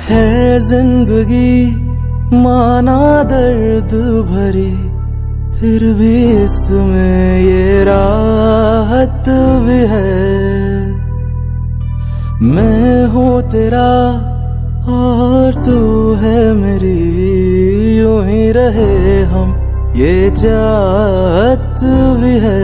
है जिंदगी माना दर्द भरी, फिर भी इसमें ये राहत भी है। मैं हूँ तेरा और तू है मेरी, यूं ही रहे हम ये चाहत भी है।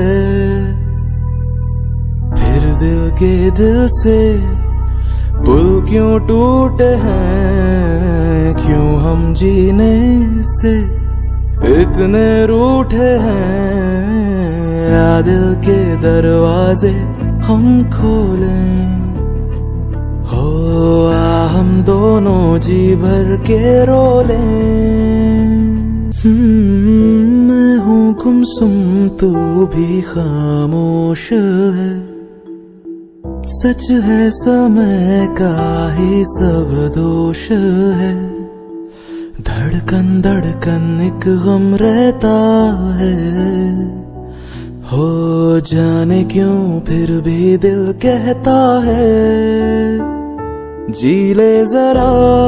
फिर दिल के दिल से पुल क्यों टूटे हैं, क्यों हम जीने से इतने रूठे हैं। या दिल के दरवाजे हम खोलें, हो आ हम दोनों जी भर के रोलें। मैं हूँ गुमसुम तू भी खामोश है, सच है समय का ही सब दोष है। धड़कन धड़कन एक गम रहता है, हो जाने क्यों फिर भी दिल कहता है। जी ले जरा,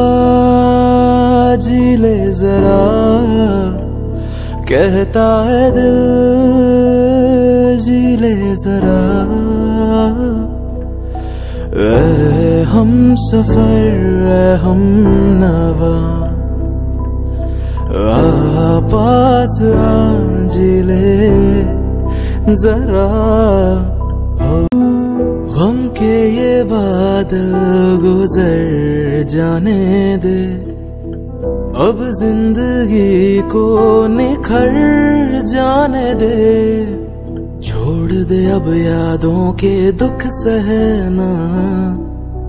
जी ले जरा, कहता है दिल, जी ले जरा। हम सफर हम नवा, पास आ जी ले जरा। हो गम के ये बादल गुजर जाने दे, अब जिंदगी को निखर जाने दे। छोड़ दे अब यादों के दुख सहना,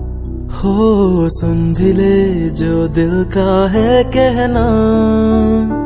हो सुन भी ले जो दिल का है कहना।